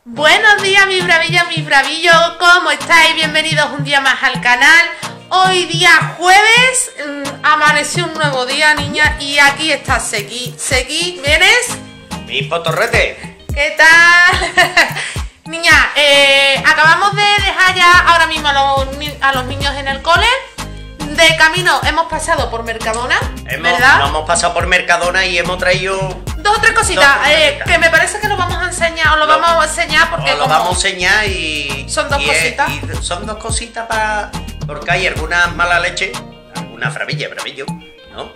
Buenos días, mis bravillas, mis bravillos, ¿cómo estáis? Bienvenidos un día más al canal. Hoy día jueves, amaneció un nuevo día, niña, y aquí está Sequi. Sequi, ¿vienes? Mi potorrete. ¿Qué tal? Niña, acabamos de dejar ya ahora mismo a los niños en el cole. De camino hemos pasado por Mercadona, ¿verdad? Nos hemos pasado por Mercadona y hemos traído dos o tres cositas, que me parece que lo vamos a enseñar, os lo vamos a enseñar porque lo vamos a enseñar y... Son dos cositas. Y son dos cositas para... Porque hay algunas mala leche, alguna bravillo, ¿no?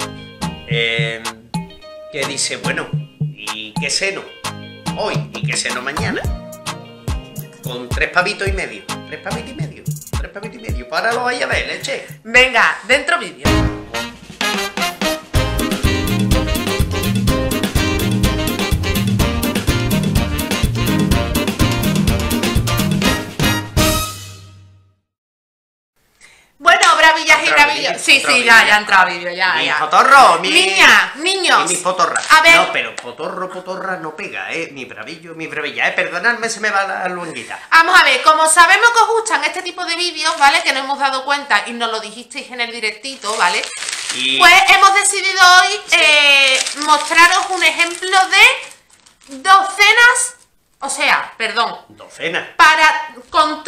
Que dice, bueno, ¿y qué seno hoy? ¿Y qué seno mañana? Con 3 pavitos y medio. 3 pavitos y medio. 3 pavitos y medio. Para lo vaya a ver, leche. Venga, dentro vídeo. Bueno, bravillas y bravillos. Sí, ya ha entrado vídeo, ya. Mi potorro, Niña, niños. Y mis potorras. A ver. No, pero potorra no pega, mi bravillo, mi bravilla, perdonadme, se me va la luenguita. Vamos a ver, como sabemos que os gustan este tipo de vídeos, ¿vale? Que nos hemos dado cuenta y nos lo dijisteis en el directito, ¿vale? Pues hemos decidido hoy mostraros un ejemplo de docenas. O sea, perdón. Docenas. Con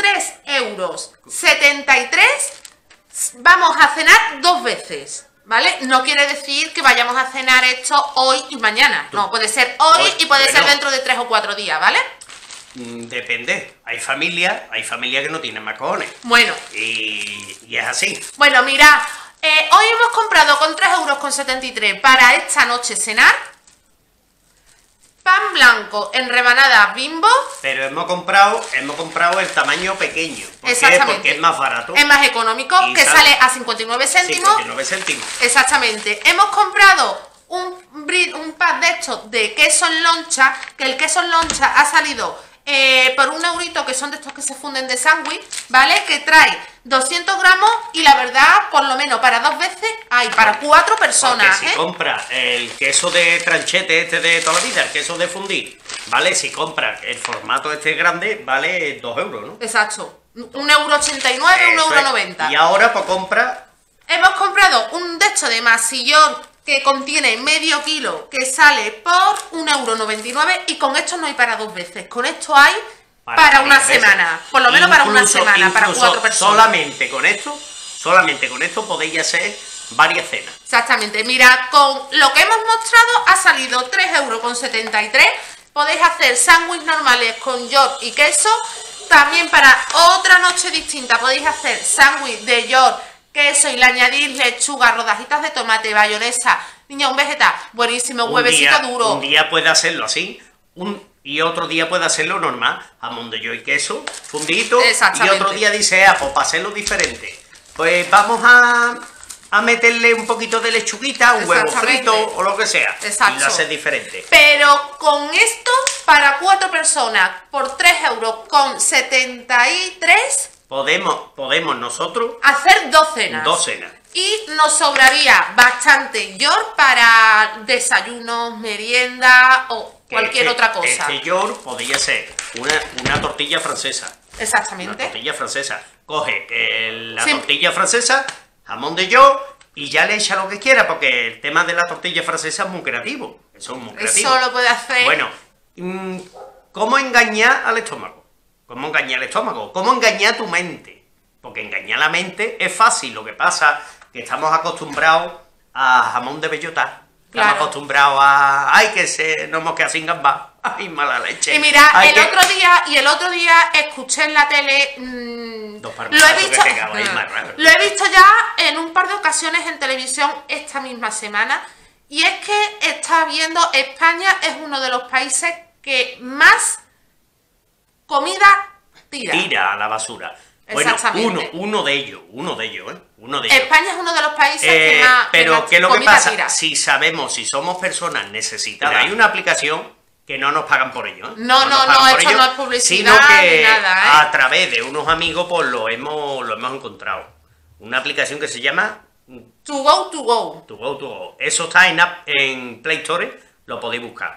3,73 € vamos a cenar 2 veces, ¿vale? No quiere decir que vayamos a cenar esto hoy y mañana. No, puede ser hoy y puede ser dentro de 3 o 4 días, ¿vale? Depende. Hay familias que no tienen más cojones. Bueno. Y es así. Bueno, mirad, hoy hemos comprado con 3,73 € para esta noche cenar. Pan blanco en rebanadas Bimbo. Pero hemos comprado el tamaño pequeño. ¿Por qué? Porque es más barato. Es más económico, que sale a 59 céntimos. 59 céntimos. Exactamente. Hemos comprado un pack de estos de queso en loncha, que el queso en loncha ha salido por 1 €, que son de estos que se funden de sándwich, ¿vale? Que trae 200 gramos y la verdad, por lo menos para 2 veces hay para 4 personas. Porque si compras el queso de tranchete de toda la vida, el queso de fundir, ¿vale? Si compras el formato grande, vale 2 €, ¿no? Exacto. 1,89 €, 1,90 €. Y ahora pues hemos comprado un de estos de masillón que contiene medio kilo, que sale por 1,99 € y con esto no hay para 2 veces. Con esto hay para una semana. Por lo menos para una semana, para 4 personas. Solamente con esto podéis hacer varias cenas. Exactamente. Mira, con lo que hemos mostrado ha salido 3,73 €. Podéis hacer sándwiches normales con york y queso. También para otra noche distinta podéis hacer sándwich de york, queso y le añadís lechuga, rodajitas de tomate, bayonesa, niña, un vegetal buenísimo, huevecito duro. Un día puede hacerlo así, y otro día puede hacerlo normal, jamón de york y queso, fundito, y otro día dice, pues para hacerlo diferente, pues vamos a meterle un poquito de lechuguita, un huevo frito o lo que sea. Exacto. Y lo haces diferente. Pero con esto, para 4 personas, por 3,73 € podemos nosotros hacer 2 cenas. 2 cenas. Y nos sobraría bastante york para desayunos, merienda o cualquier otra cosa. Este york podría ser una tortilla francesa. Exactamente. Una tortilla francesa. Coge la tortilla francesa, jamón de york y ya le echa lo que quiera, porque el tema de la tortilla francesa es muy creativo. Eso es muy creativo. Eso lo puede hacer. Bueno, ¿cómo engañar al estómago? ¿Cómo engañar al estómago? ¿Cómo engañar tu mente? Porque engañar la mente es fácil. Lo que pasa que estamos acostumbrados a jamón de bellota. Estamos acostumbrados a... ¡Ay, que nos hemos quedado sin gambas! ¡Ay, mala leche! Y mira, el otro día escuché en la tele... lo he visto ya en un par de ocasiones en televisión esta misma semana. Y es que está viendo... España es uno de los países que más comida tira a la basura. Bueno, uno de ellos, ¿eh? España es uno de los países que más pero ¿qué es lo que pasa? Tira. Si somos personas necesitadas, hay una aplicación que no nos pagan por ello, ¿eh? No, esto no es publicidad sino que ni nada, ¿eh? A través de unos amigos pues lo hemos encontrado. Una aplicación que se llama To Go. Eso está en Play Store, lo podéis buscar.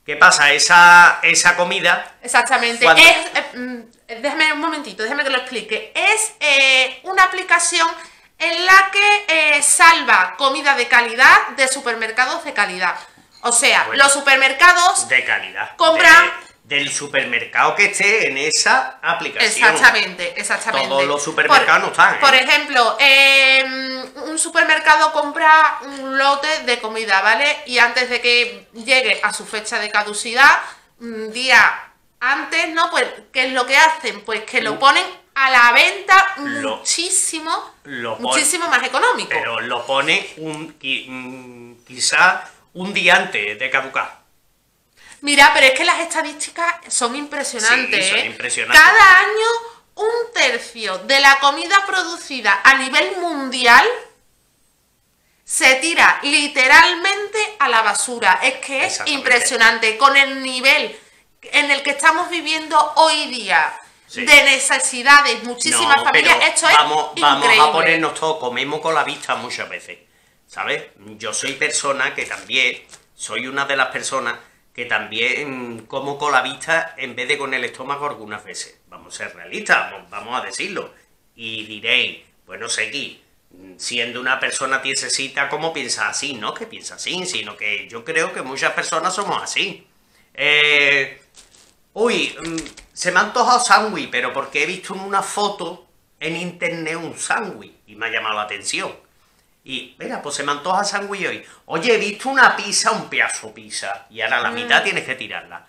¿Qué pasa? Esa comida... Exactamente. Cuando... Déjame un momentito, déjame que lo explique. Es una aplicación en la que salva comida de calidad de supermercados de calidad. O sea, bueno, los supermercados de calidad compran... del supermercado que esté en esa aplicación. Exactamente, exactamente. Todos los supermercados no están, ¿eh? Por ejemplo, un supermercado compra un lote de comida, ¿vale? Y antes de que llegue a su fecha de caducidad, un día antes, ¿no? Pues, ¿qué es lo que hacen? Pues que lo ponen a la venta muchísimo más económico. Pero lo pone quizá un día antes de caducar. Mira, pero es que las estadísticas son impresionantes, sí, son ¿eh? impresionantes. Cada año 1/3 de la comida producida a nivel mundial se tira literalmente a la basura. Es que es impresionante. Con el nivel en el que estamos viviendo hoy día, sí, de necesidades, muchísimas familias, esto es increíble. Vamos a ponernos todos, comemos con la vista muchas veces, ¿sabes? Yo soy persona que también, soy una de las personas que también como con la vista en vez de con el estómago algunas veces. Vamos a ser realistas, vamos a decirlo. Y diréis, bueno, Seki, siendo una persona tiesecita, ¿cómo piensas así? No que piensa así, sino que yo creo que muchas personas somos así. Se me ha antojado sándwich, pero porque he visto en una foto en internet un sándwich y me ha llamado la atención. Y, mira, pues se me antoja sándwich hoy. Oye, he visto una pizza, un pedazo de pizza. Y ahora la mitad tienes que tirarla.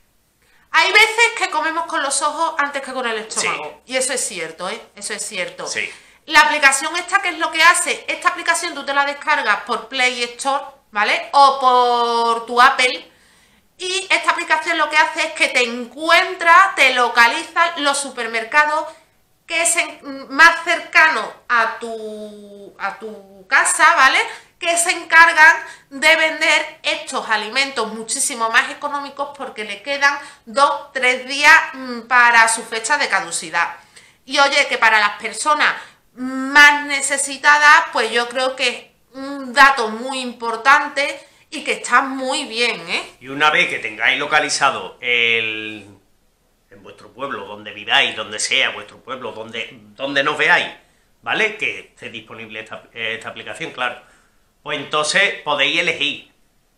Hay veces que comemos con los ojos antes que con el estómago. Sí. Y eso es cierto, ¿eh? Eso es cierto. Sí. La aplicación esta, ¿qué es lo que hace? Esta aplicación tú te la descargas por Play Store, ¿vale? O por tu Apple. Y esta aplicación lo que hace es que te encuentra, te localiza los supermercados que es más cercano a tu casa, ¿vale? Que se encargan de vender estos alimentos muchísimo más económicos porque le quedan 2-3 días para su fecha de caducidad. Y oye, que para las personas más necesitadas, pues yo creo que es un dato muy importante y que está muy bien, ¿eh? Y una vez que tengáis localizado en vuestro pueblo, donde viváis, donde sea vuestro pueblo, donde nos veáis, ¿vale? Que esté disponible esta aplicación, claro. Pues entonces podéis elegir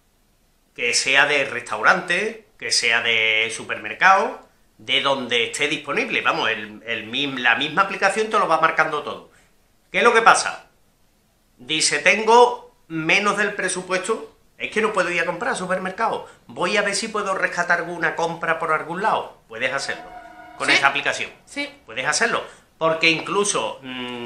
que sea de restaurante, que sea de supermercado, de donde esté disponible. Vamos, la misma aplicación te lo va marcando todo. ¿Qué es lo que pasa? Dice, tengo menos del presupuesto. Es que no puedo ir a comprar al supermercado. Voy a ver si puedo rescatar alguna compra por algún lado. Puedes hacerlo con esta aplicación. Sí. Puedes hacerlo. Porque incluso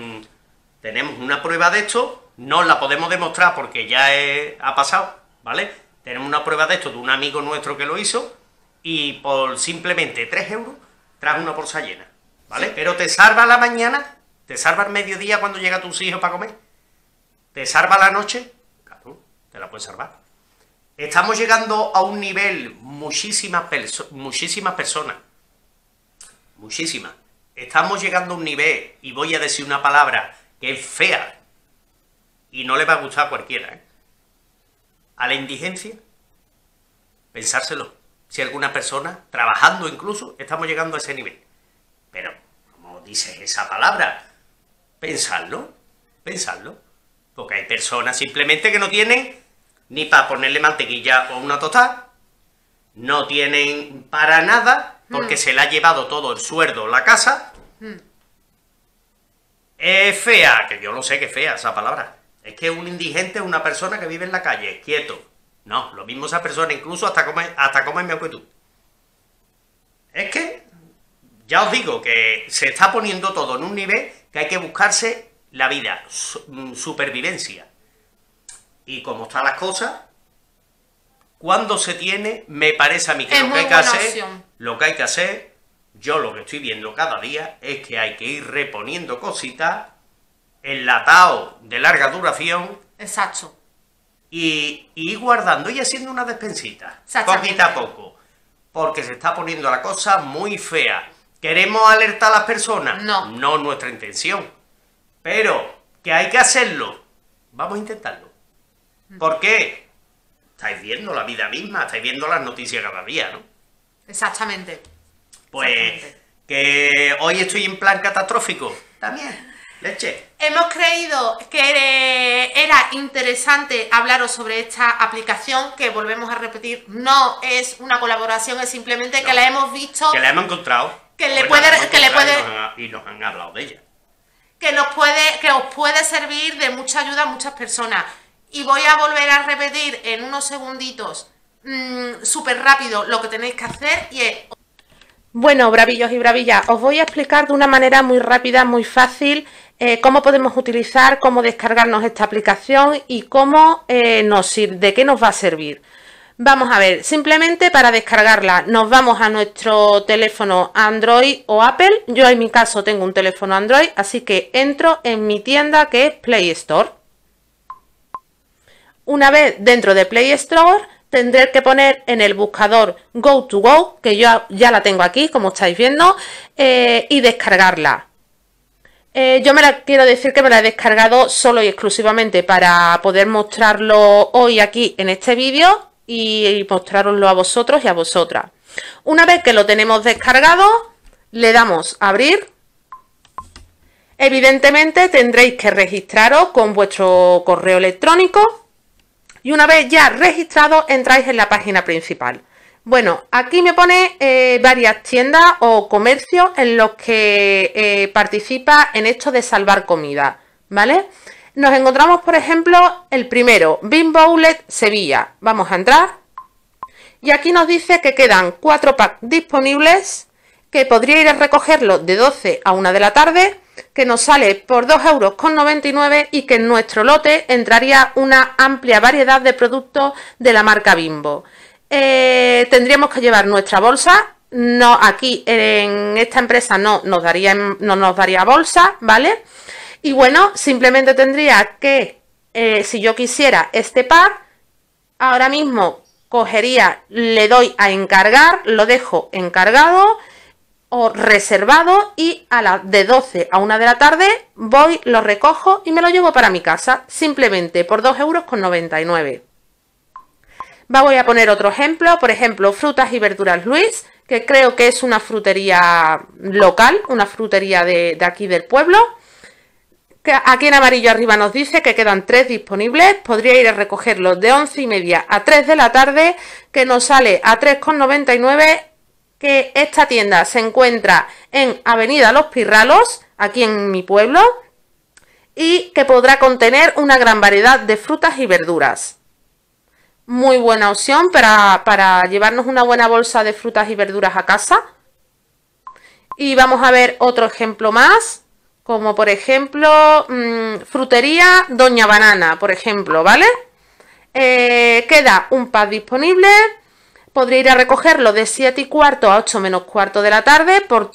tenemos una prueba de esto. No la podemos demostrar porque ya ha pasado, ¿vale? Tenemos una prueba de esto de un amigo nuestro que lo hizo. Y por simplemente 3 euros traes una bolsa llena, ¿vale? Sí. Pero te salva la mañana, te salva el mediodía cuando llega tus hijos para comer. Te salva la noche. Te la puedes salvar. Estamos llegando a un nivel, muchísimas personas, muchísimas. Estamos llegando a un nivel, y voy a decir una palabra que es fea, y no le va a gustar a cualquiera, ¿eh? A la indigencia, pensárselo. Si alguna persona, trabajando incluso, estamos llegando a ese nivel. Pero, como dices esa palabra, pensadlo. Porque hay personas simplemente que no tienen ni para ponerle mantequilla o una tostada, no tienen para nada, porque se le ha llevado todo el sueldo la casa. Es fea, que yo lo sé que es fea esa palabra. Es que un indigente es una persona que vive en la calle, quieto. No, lo mismo esa persona, incluso hasta come mejor que tú. Es que, ya os digo, que se está poniendo todo en un nivel que hay que buscarse la vida, supervivencia. Y como están las cosas, cuando se tiene, me parece a mí que lo que hay que hacer, yo lo que estoy viendo cada día es que hay que ir reponiendo cositas, enlatados de larga duración. Exacto. Y ir guardando y haciendo una despensita, poquito a poco, porque se está poniendo la cosa muy fea. ¿Queremos alertar a las personas? No. No es nuestra intención. Pero que hay que hacerlo, vamos a intentarlo. ¿Por qué? Estáis viendo la vida misma, estáis viendo las noticias cada día, ¿no? Exactamente. Pues Exactamente. que hoy estoy en plan catastrófico. También, leche. Hemos creído que era interesante hablaros sobre esta aplicación, que volvemos a repetir, no es una colaboración, es simplemente que la hemos visto, Que la hemos encontrado. que le Bueno, puede, la hemos que le encontrado puede, y nos han hablado de ella. que os puede servir de mucha ayuda a muchas personas. Y voy a volver a repetir en unos segunditos, súper rápido, lo que tenéis que hacer y es... Bueno, bravillos y bravillas, os voy a explicar de una manera muy rápida, muy fácil, cómo podemos utilizar, cómo descargarnos esta aplicación y cómo de qué nos va a servir. Vamos a ver, simplemente para descargarla nos vamos a nuestro teléfono Android o Apple. Yo en mi caso tengo un teléfono Android, así que entro en mi tienda que es Play Store. Una vez dentro de Play Store tendré que poner en el buscador Go to Go, que yo ya la tengo aquí, como estáis viendo, y descargarla. Yo quiero decir que me la he descargado solo y exclusivamente para poder mostrarlo hoy aquí en este vídeo y mostraroslo a vosotros y a vosotras. Una vez que lo tenemos descargado, le damos a abrir. Evidentemente tendréis que registraros con vuestro correo electrónico. Y una vez ya registrado, entráis en la página principal. Bueno, aquí me pone varias tiendas o comercios en los que participa en esto de salvar comida, ¿vale? Nos encontramos, por ejemplo, el primero, Bimbo Outlet Sevilla. Vamos a entrar. Y aquí nos dice que quedan 4 packs disponibles, que podría ir a recogerlos de 12 a 1 de la tarde, que nos sale por 2,99 € y que en nuestro lote entraría una amplia variedad de productos de la marca Bimbo. Tendríamos que llevar nuestra bolsa. No, aquí en esta empresa no nos daría bolsa, ¿vale? Y bueno, simplemente tendría que, si yo quisiera este pack, ahora mismo cogería, le doy a encargar, lo dejo encargado o reservado y a las de 12 a 1 de la tarde voy, lo recojo y me lo llevo para mi casa, simplemente por 2,99 €. Voy a poner otro ejemplo, por ejemplo, frutas y verduras Luis, que creo que es una frutería local, una frutería de aquí del pueblo. Que aquí en amarillo arriba nos dice que quedan 3 disponibles, podría ir a recogerlos de 11:30 a 3 de la tarde, que nos sale a 3,99 €. Que esta tienda se encuentra en Avenida Los Pirralos, aquí en mi pueblo, y que podrá contener una gran variedad de frutas y verduras. Muy buena opción para llevarnos una buena bolsa de frutas y verduras a casa. Y vamos a ver otro ejemplo más, como por ejemplo, frutería Doña Banana, por ejemplo, ¿vale? Queda un pack disponible. Podría ir a recogerlo de 7:15 a 8 menos cuarto de la tarde por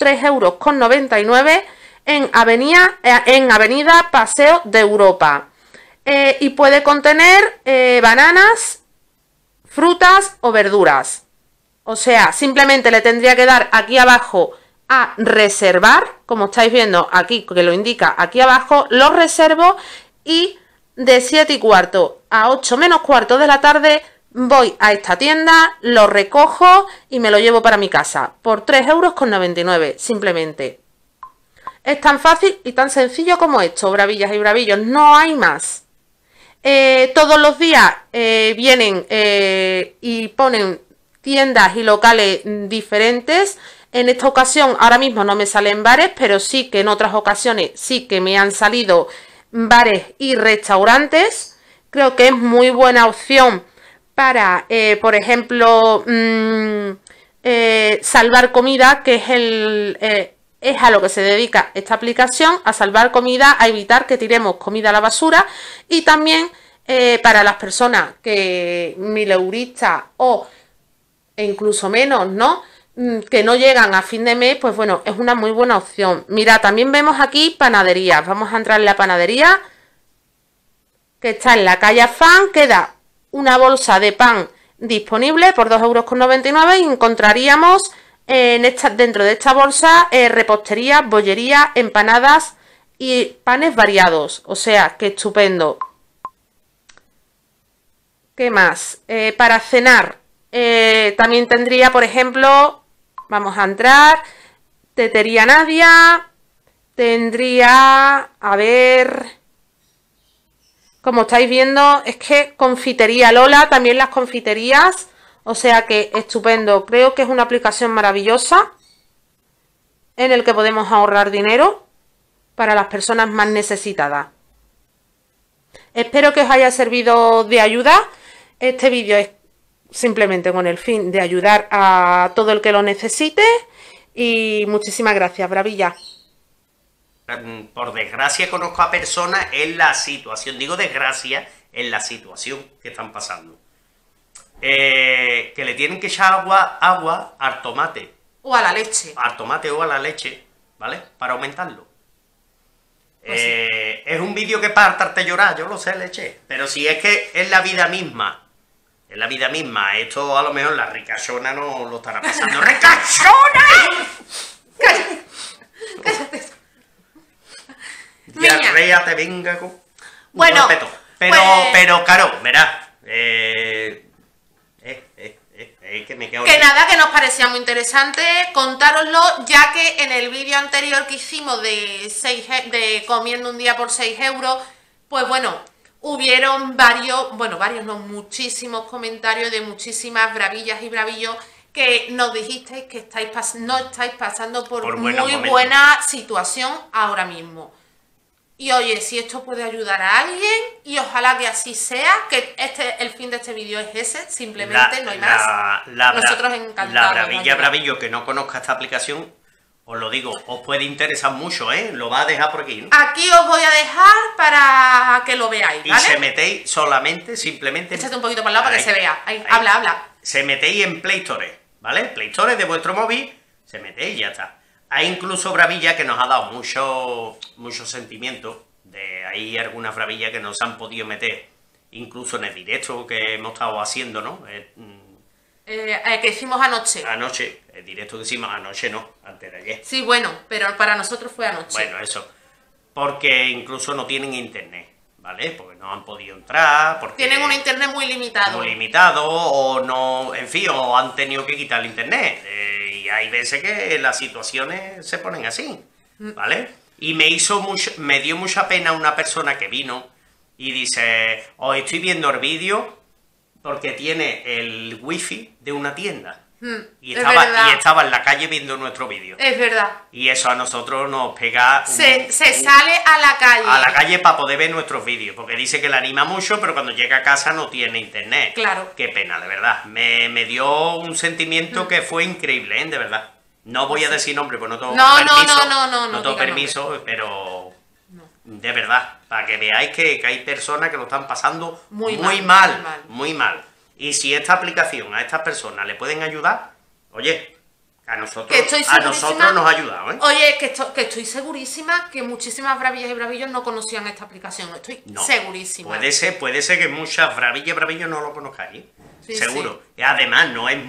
3,99 € en Avenida Paseo de Europa. Y puede contener bananas, frutas o verduras. O sea, simplemente le tendría que dar aquí abajo a reservar, como estáis viendo aquí, que lo indica aquí abajo, lo reservo y de 7:15 a 8 menos cuarto de la tarde voy a esta tienda, lo recojo y me lo llevo para mi casa por 3,99 €, simplemente. Es tan fácil y tan sencillo como esto, bravillas y bravillos, no hay más. Todos los días vienen y ponen tiendas y locales diferentes. En esta ocasión ahora mismo no me salen bares, pero sí que en otras ocasiones sí que me han salido bares y restaurantes. Creo que es muy buena opción para, por ejemplo, salvar comida, que es a lo que se dedica esta aplicación, a salvar comida, a evitar que tiremos comida a la basura, y también para las personas que mileuristas o incluso menos, ¿no?, que no llegan a fin de mes, pues bueno, es una muy buena opción. Mira, también vemos aquí panaderías. Vamos a entrar en la panadería, que está en la calle Afán. Queda una bolsa de pan disponible por 2,99 € y encontraríamos dentro de esta bolsa repostería, bollería, empanadas y panes variados. O sea, que estupendo. ¿Qué más? Para cenar, también tendría, por ejemplo, vamos a entrar, Tetería Nadia, tendría, a ver, como estáis viendo, es que Confitería Lola, también las confiterías, o sea que estupendo, creo que es una aplicación maravillosa en el que podemos ahorrar dinero para las personas más necesitadas. Espero que os haya servido de ayuda. Este vídeo es simplemente con el fin de ayudar a todo el que lo necesite. Y muchísimas gracias, Bravilla. Por desgracia conozco a personas en la situación, digo desgracia, en la situación que están pasando. Que le tienen que echar agua al tomate. O a la leche. Al tomate o a la leche, ¿vale? Para aumentarlo. Pues sí. Es un vídeo que para hartarte llorar, yo lo sé, leche. Pero si es que es la vida misma. Es la vida misma. Esto a lo mejor la ricachona no lo estará pasando. ¡Ricachona! Cállate. Diarrea te venga con... Bueno, respeto. pues... Pero claro, verás. Que me quedo... Que nada, que nos parecía muy interesante contároslo, ya que en el vídeo anterior que hicimos de comiendo un día por 6 euros, pues bueno, hubieron muchísimos comentarios de muchísimas bravillas y bravillos que nos dijisteis que no estáis pasando por muy buena situación ahora mismo. Y oye, si esto puede ayudar a alguien, y ojalá que así sea, que el fin de este vídeo es ese, simplemente no hay más. Nosotros encantados. La bravillo que no conozca esta aplicación, os lo digo, os puede interesar mucho, Lo va a dejar por aquí, ¿no? Aquí os voy a dejar para que lo veáis, ¿vale? Y se metéis solamente, simplemente... Échate un poquito para el lado para que se vea. Ahí. Habla. Se metéis en Play Store, ¿vale? Play Store de vuestro móvil, se metéis y ya está. Hay incluso bravilla que nos ha dado mucho sentimiento. Hay algunas bravillas que nos han podido meter, incluso en el directo que hemos estado haciendo, ¿no? Que hicimos anoche. Anoche, el directo que hicimos, anoche no, antes de ayer. Sí, bueno, pero para nosotros fue anoche. Bueno, eso. Porque incluso no tienen internet, ¿vale? Porque no han podido entrar, porque... Tienen un internet muy limitado. Muy limitado, o no, en fin, o han tenido que quitar el internet. Y hay veces que las situaciones se ponen así, ¿vale? Y me dio mucha pena una persona que vino y dice, os estoy viendo el vídeo porque tiene el wifi de una tienda. Y estaba en la calle viendo nuestro vídeo. Es verdad. Y eso a nosotros nos pega... Se sale a la calle. A la calle para poder ver nuestros vídeos, porque dice que le anima mucho, pero cuando llega a casa no tiene internet. Claro. Qué pena, de verdad. Me dio un sentimiento que fue increíble, de verdad. No voy a decir nombre, pues no tengo permiso. No tengo permiso, pero... No. De verdad, para que veáis que hay personas que lo están pasando muy mal. Y si esta aplicación a estas personas le pueden ayudar, oye, a nosotros nos ha ayudado, ¿eh? Oye, que estoy segurísima que muchísimas bravillas y bravillos no conocían esta aplicación. Estoy segurísima. Puede ser que muchas bravillas y bravillos no lo conozcáis, sí, seguro. Sí. Y además no es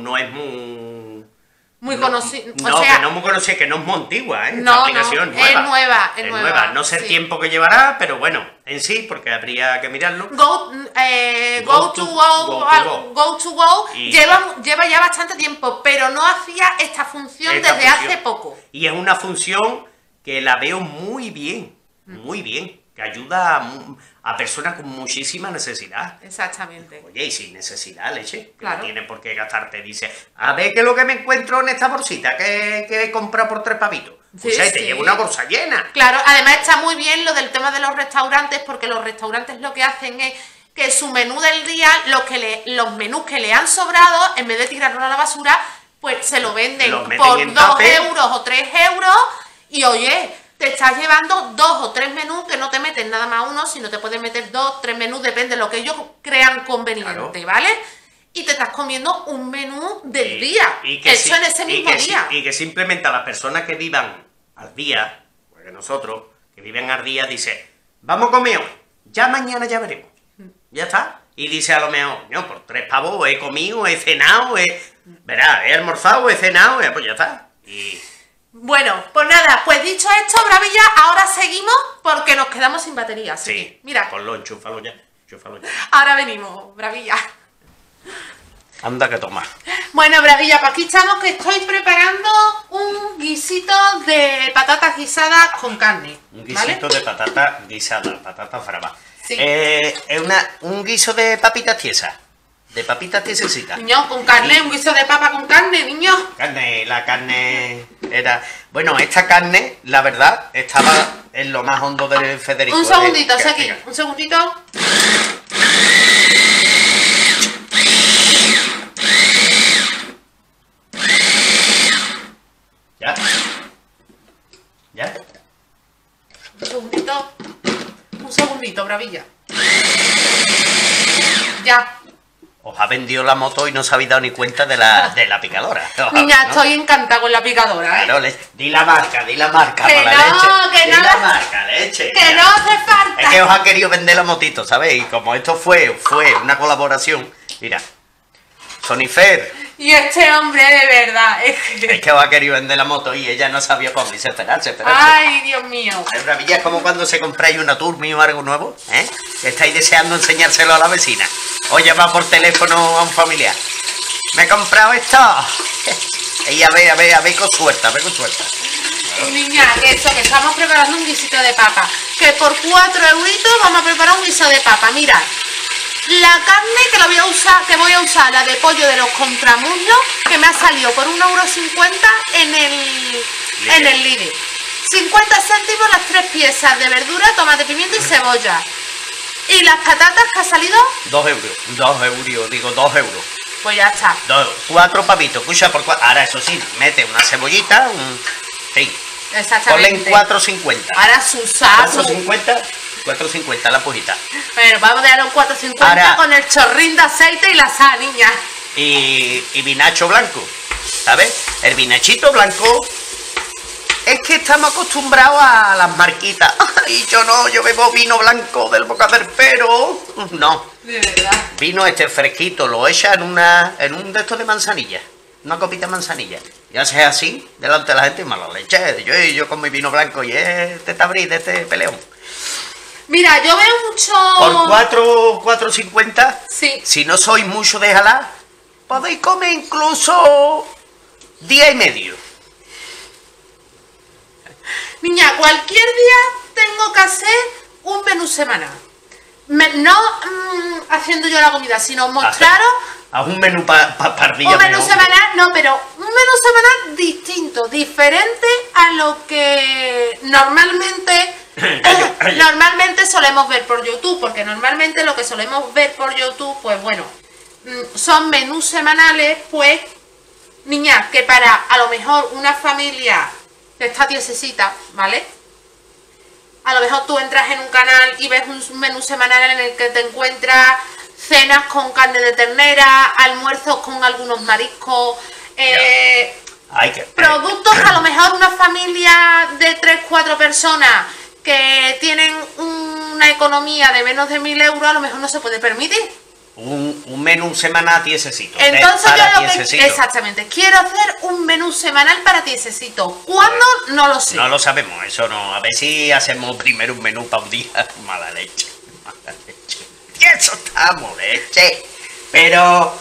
muy conocido. No, que no es muy conocida, que no es muy antigua, esta aplicación es nueva. No sé el tiempo que llevará, pero bueno, en sí, porque habría que mirarlo. Go to Go lleva ya bastante tiempo, pero no hacía esta función desde hace poco. Y es una función que la veo muy bien, que ayuda a personas con muchísima necesidad. Exactamente. Oye, y sin necesidad, leche, claro. No tiene por qué gastarte. Dice, a ver qué es lo que me encuentro en esta bolsita que he comprado por 3 pavitos. Pues te llevo una bolsa llena. Claro, además está muy bien lo del tema de los restaurantes, porque los restaurantes lo que hacen es que su menú del día, los menús que le han sobrado, en vez de tirarlo a la basura, pues se lo venden por 2 euros o 3 euros, y oye, te estás llevando 2 o 3 menús que no te meten nada más uno, sino te pueden meter 2 o 3 menús, depende de lo que ellos crean conveniente, claro. ¿Vale? Y te estás comiendo un menú del día, hecho en ese mismo día. Y que simplemente a las personas que vivan al día, porque nosotros, que viven al día, dice, vamos a comer hoy, ya mañana ya veremos. Ya está. Y dice a lo mejor, no, por 3 pavos he comido, he cenado, verá, he almorzado, he cenado, pues ya está. Y... Bueno, pues nada, pues dicho esto, Bravilla, ahora seguimos porque nos quedamos sin batería. Sí, mira. Ponlo, enchúfalo ya. Chúfalo ya. Ahora venimos, Bravilla. Anda que toma. Bueno, Bravilla, pues aquí estamos que estoy preparando un guisito de patatas guisadas con carne. Un ¿vale? guisito de patata guisada, patata brava. Sí. Es un guiso de papitas tiesas. De papitas tiesecitas. Niño, con carne, Y- un guiso de papa con carne, niño. La carne era... Bueno, esta carne, la verdad, estaba en lo más hondo del Federico. Un segundito, que- Seki, un segundito. ¿Ya? ¿Ya? Un segundito, Bravilla. Ya. Os ha vendido la moto y no os habéis dado ni cuenta de la picadora. Niña, ¿no? estoy encantada con la picadora, ¿eh? Claro, di la marca, Que mala no, leche. que Di no. la marca, leche. ¡Que no hace falta! Es que os ha querido vender la motito, ¿sabéis? Y como esto fue una colaboración, mira, Sonifer, Y este hombre, de verdad, es es que... que os ha querido vender la moto y ella no sabía cómo dice esperarse. Ay, Dios mío. Es maravilla, es como cuando se compráis una Turmi o algo nuevo, ¿eh? Que estáis deseando enseñárselo a la vecina. O llama por teléfono a un familiar. Me he comprado esto. Y a ver con suerte, Niña, que estamos preparando un guisito de papa. Que por 4 euritos vamos a preparar un guiso de papa. Mirad, la carne que voy a usar, la de pollo de los contramuslos, que me ha salido por 1,50 € en el Lidl. 50 céntimos las 3 piezas de verdura, tomate, pimiento y cebolla. Y las patatas que ha salido, 2 euros, digo 2 euros. pues ya está. 4 pavitos, escucha por 4. Ahora, eso sí, mete una cebollita, sí. Ponle en Exactamente. 4,50. Ahora su sal. 4,50 la pujita. Bueno, vamos a darle un 4,50 Ahora- con el chorrín de aceite y la sal, niña. Y vinacho blanco, ¿sabes? El vinachito blanco. Es que estamos acostumbrados a las marquitas. Ay, yo bebo vino blanco del Boca del Pero. No, De verdad. vino este fresquito, lo echa en un de estos de manzanilla. Una copita de manzanilla. Y haces así, delante de la gente y mala leche. Yo con mi vino blanco y este tabrí de este peleón. Mira, yo veo mucho... Por 4,50, Sí. si no sois mucho de jalar, podéis comer incluso 10,5. Niña, cualquier día tengo que hacer un menú semanal. No haciendo yo la comida, sino mostraros Haz un menú para día. un menú semanal, no, pero un menú semanal distinto, diferente a lo que normalmente normalmente solemos ver por YouTube, porque normalmente lo que solemos ver por YouTube, pues bueno, son menús semanales, pues, niña, que para a lo mejor una familia que está tiesecita, ¿vale? A lo mejor tú entras en un canal y ves un menú semanal en el que te encuentras cenas con carne de ternera, almuerzos con algunos mariscos, productos que a lo mejor una familia de 3-4 personas que tienen una economía de menos de 1.000 euros a lo mejor no se puede permitir. Un menú semanal tiesecito. Entonces para yo lo que... tiesecito. Exactamente, quiero hacer un menú semanal para tiesecito. ¿Cuándo? No lo sé. No lo sabemos, eso no. A ver si hacemos primero un menú para un día. Mala leche. Y eso estamos, leche. Pero...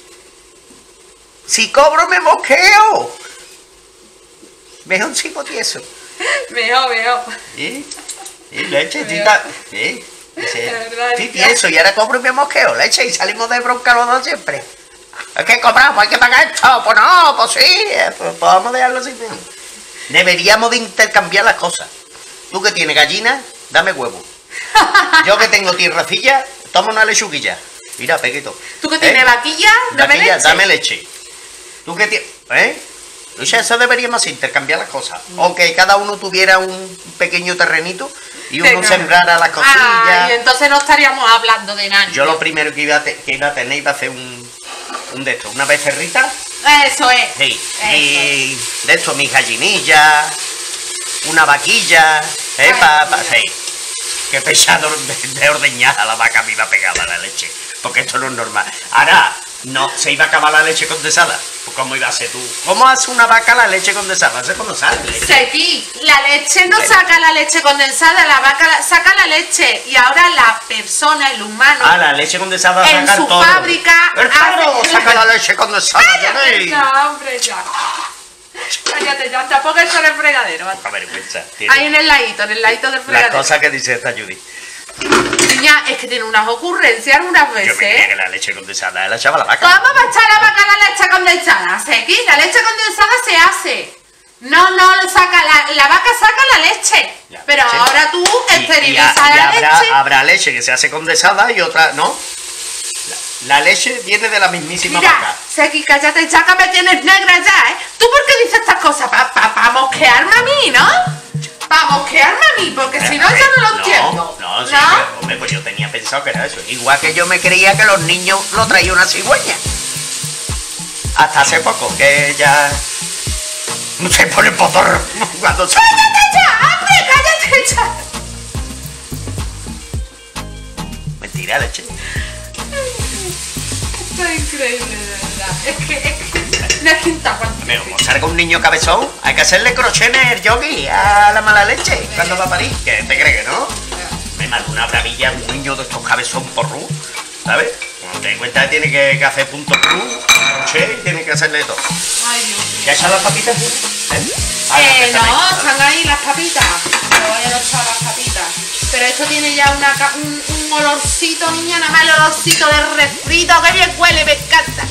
si cobro me mosqueo. Mejor sigo tieso. Veo. ¿Sí? ¿Sí, leche? ¿Sí, ¿sí? De verdad, Sí, tía. tieso. Y ahora cobro y me mosqueo, leche. Y salimos de bronca los dos siempre. Es que cobramos, hay que pagar esto. Pues no, pues sí. Pues vamos a dejarlo así. Deberíamos de intercambiar las cosas. Tú que tienes gallina, dame huevo. Yo que tengo tierracilla, toma una lechuguilla. Mira, Pequito. ¿Tú que tienes vaquilla? Dame Vaquilla, leche. dame leche. Tú que tienes... Lucha, eso deberíamos intercambiar las cosas. O que cada uno tuviera un pequeño terrenito y uno Venga. sembrara las cosillas. Ay, entonces no estaríamos hablando de nada. Yo lo primero que iba a tener iba a hacer un de estos, una becerrita. Eso es. Sí. Eso. Y de esto, mis gallinillas, una vaquilla, Ay, sí. Qué pesado de ordeñar a la vaca viva pegada a la leche. Porque esto no es normal. Ahora, No, se iba a acabar la leche condensada. Pues ¿cómo iba a ser tú? ¿Cómo hace una vaca la leche condensada? Eso no sale leche. Sequi, la leche no saca la leche condensada, la vaca saca la leche. Y ahora la persona, el humano, La leche condensada en saca el su toro. fábrica ¡El toro hace- saca la leche condensada! ¡Cállate Jenny! ya, hombre, ya! Cállate ya, tampoco eso en el fregadero. A vergüenza. Ahí en el ladito del Las fregadero. cosas que dice esta Judy. Niña, es que tiene unas ocurrencias algunas Yo me creía veces. que la leche condensada la echaba la vaca. ¿Cómo va a echar la vaca la leche condensada? Sequi, la leche condensada se hace. No, lo saca, la vaca saca la leche. La Pero leche. ahora tú esterilizas Y la habrá, leche. habrá leche que se hace condensada y otra, ¿no? La leche viene de la mismísima Mira, vaca. Sequi, cállate ya que me tienes negra ya, ¿eh? ¿Tú por qué dices estas cosas? ¿Pa mosquearme a mí, no? ¿Pa mosquearme a mí? Porque si no, yo no lo entiendo. No, sí, pero, hombre, pues yo tenía pensado que era eso. Igual que yo me creía que los niños lo traía una cigüeña. Hasta hace poco, que ya no se pone potorro cuando se... ¡Cállate ya, hombre! ¡Cállate ya! Mentira, leche. Esto es increíble, de verdad. Es que no es quinta cuando. Pero como salga un niño cabezón, hay que hacerle crochet en el yogi a la mala leche cuando va a parir. ¿Qué te crees que no? Me manda una bravilla un niño de estos cabezón porru, ¿sabes? Cuando te das cuenta tiene que hacer punto cruz, crochet y tiene que hacerle todo. Ay, Dios mío. ¿Ya echado las papitas? No, están ahí las papitas. Pero ya no echado las papitas. Pero esto tiene ya un olorcito, niña, nada más el olorcito de refrito. ¡Qué bien huele! Me encanta.